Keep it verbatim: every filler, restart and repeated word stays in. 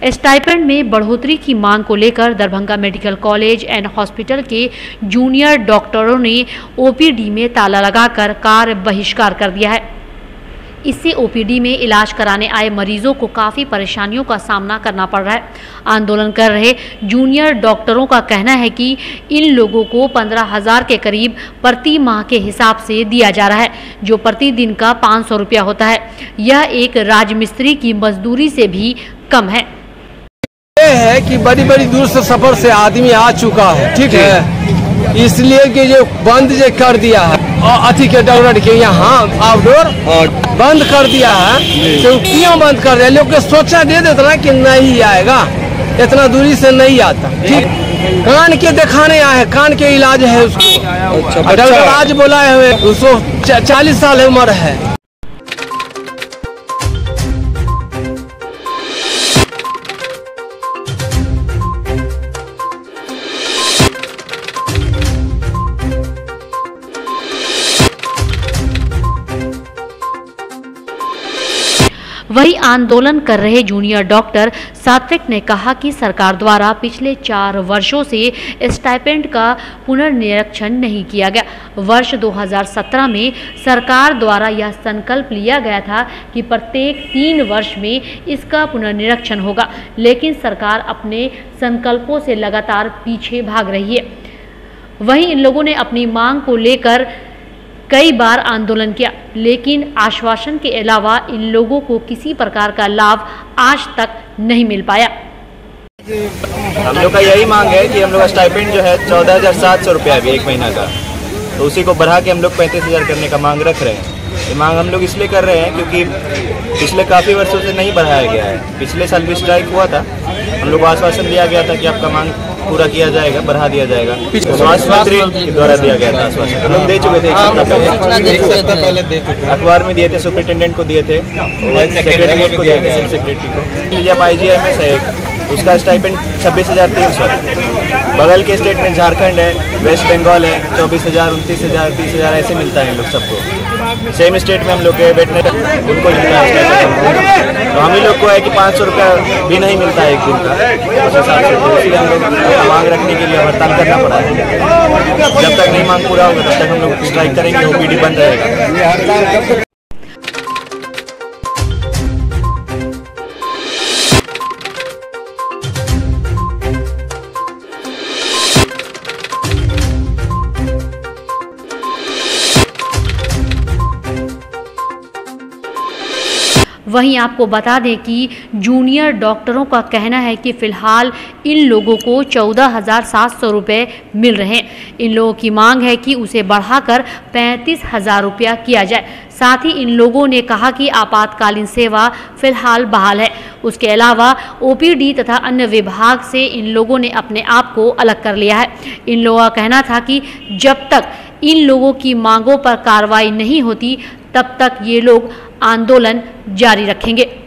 Stipend में बढ़ोतरी की मांग को लेकर Darbhanga medical college and hospital के जूनियर डॉक्टरों ने ओपीडी में ताला लगाकर कार्य बहिष्कार कर दिया है। इससे ओपीडी में इलाज कराने आए मरीजों को काफ़ी परेशानियों का सामना करना पड़ रहा है। आंदोलन कर रहे जूनियर डॉक्टरों का कहना है कि इन लोगों को पंद्रह हजार के करीब प्रति माह के हिसाब से दिया जा रहा है, जो प्रतिदिन का पाँच सौ रुपया होता है। यह एक राजमिस्त्री की मजदूरी से भी कम है। ये है कि बड़ी बड़ी दूर से सफर से आदमी आ चुका है, ठीक है, इसलिए कि जो बंद जो कर दिया है अथी के डॉक्टर के यहाँ आउटडोर बंद कर दिया है, तो क्यों बंद कर दिया? लोग के सोचा दे देता ना कि नहीं आएगा, इतना दूरी से नहीं आता। ठीक, कान के दिखाने आए, कान के इलाज है उसको। डॉक्टर आज बोला है उसको चालीस साल उम्र है। वही आंदोलन कर रहे जूनियर डॉक्टर सात्विक ने कहा कि सरकार द्वारा पिछले चार वर्षों से स्टाइपेंड का पुनर्निरीक्षण नहीं किया गया। वर्ष दो हज़ार सत्रह में सरकार द्वारा यह संकल्प लिया गया था कि प्रत्येक तीन वर्ष में इसका पुनर्निरीक्षण होगा, लेकिन सरकार अपने संकल्पों से लगातार पीछे भाग रही है। वहीं इन लोगों ने अपनी मांग को लेकर कई बार आंदोलन किया, लेकिन आश्वासन के अलावा इन लोगों को किसी प्रकार का लाभ आज तक नहीं मिल पाया। हम लोग का यही मांग है कि हम लोग का स्टाइपेंड जो है चौदह हजार सात सौ रुपया अभी एक महीना का, तो उसी को बढ़ा के हम लोग पैंतीस हजार करने का मांग रख रहे हैं। ये मांग हम लोग इसलिए कर रहे हैं क्योंकि पिछले काफ़ी वर्षों से नहीं बढ़ाया गया है। पिछले साल भी स्ट्राइक हुआ था, हम लोग को आश्वासन दिया गया था कि आपका मांग पूरा किया जाएगा, बढ़ा दिया जाएगा। स्वास्थ्य मंत्री के द्वारा दिया गया था आश्वासन, हम लोग दे चुके थे एक सप्ताह पहले, अखबार में दिए थे, सुपरिटेंडेंट को दिए थे, सेक्रेटरीट को दिए थे, सब सेक्रेटरी को। आई जी एम एस है, उसका स्टाइपेंड छब्बीस हजार तीन सौ बगल के स्टेट में झारखंड है, वेस्ट बंगाल है, चौबीस हजार उनतीस हजार तीस हजार ऐसे मिलता है इन लोग सबको। सेम स्टेट में हम लोग के वेटनरी उनको मिलता है, तो हम ही लोग को है कि पाँच सौ रुपया भी नहीं मिलता है एक दिन का, उस हिसाब से। तो इसलिए हम लोग मांग रखने के लिए हड़ताल करना पड़ा है। जब तक नहीं मांग पूरा होगा तब तक हम लोग स्ट्राइक करेंगे, ओपीडी बंद रहेगा। वहीं आपको बता दें कि जूनियर डॉक्टरों का कहना है कि फ़िलहाल इन लोगों को चौदह हज़ार सात सौ रुपये मिल रहे हैं। इन लोगों की मांग है कि उसे बढ़ाकर पैंतीस हज़ार रुपया किया जाए। साथ ही इन लोगों ने कहा कि आपातकालीन सेवा फ़िलहाल बहाल है। उसके अलावा ओपीडी तथा अन्य विभाग से इन लोगों ने अपने आप को अलग कर लिया है। इन लोगों का कहना था कि जब तक इन लोगों की मांगों पर कार्रवाई नहीं होती तब तक ये लोग आंदोलन जारी रखेंगे।